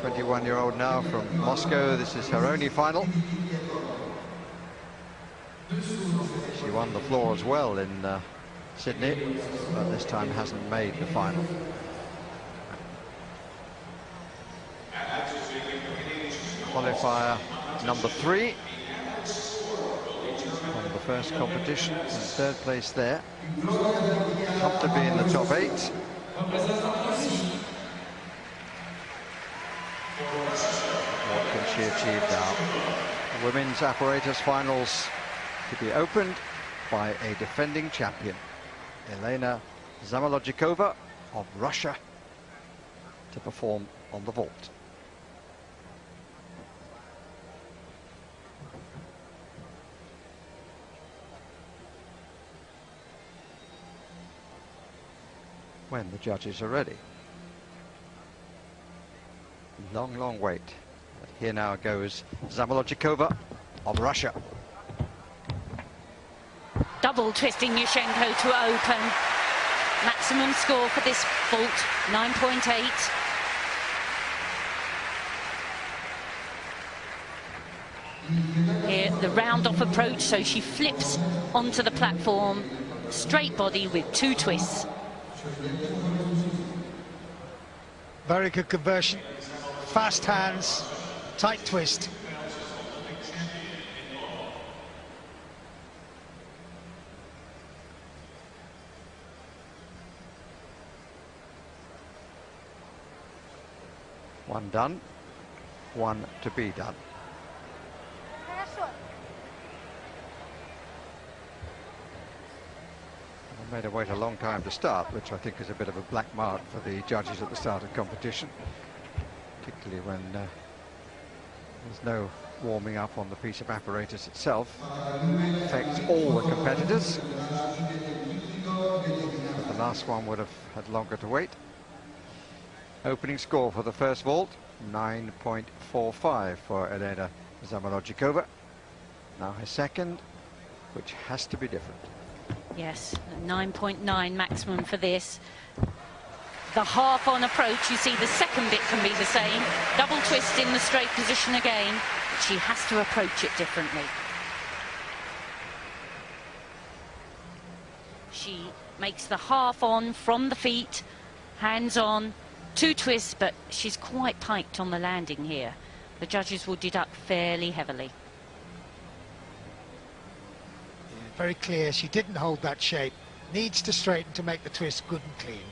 21-year-old now from Moscow. This is her only final. She won the floor as well in Sydney, but this time hasn't made the final. Qualifier number 3 from the first competition, in third place there, comfortably in the top 8. What can she achieve now? The women's apparatus finals to be opened by a defending champion, Elena Zamolodchikova of Russia, to perform on the vault. When the judges are ready. Long wait. But here now goes Zamolodchikova of Russia. Double twisting Yushchenko to open. Maximum score for this vault, 9.8. Here, the round-off approach, so she flips onto the platform, straight body with 2 twists. Very good conversion, fast hands, tight twist. One done, one to be done. Made her wait a long time to start, which I think is a bit of a black mark for the judges at the start of competition, particularly when there's no warming up on the piece of apparatus itself. Affects all the competitors, but the last one would have had longer to wait. Opening score for the first vault, 9.45 for Elena Zamolodchikova. Now her second, which has to be different. Yes, 9.9 maximum for this. The half-on approach, you see the second bit can be the same. Double twist in the straight position again, but she has to approach it differently. She makes the half-on from the feet, hands-on, 2 twists, but she's quite piked on the landing here. The judges will deduct fairly heavily. Very clear, she didn't hold that shape. Needs to straighten to make the twist good and clean.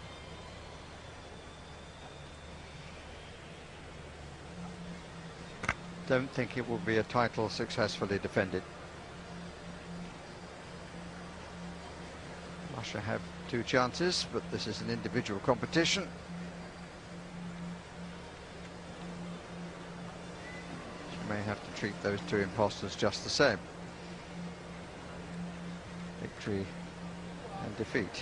Don't think it will be a title successfully defended. Russia have 2 chances, but this is an individual competition. She may have to treat those 2 imposters just the same. Victory and defeat.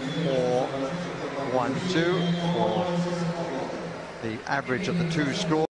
9.412 for the average of the 2 scores.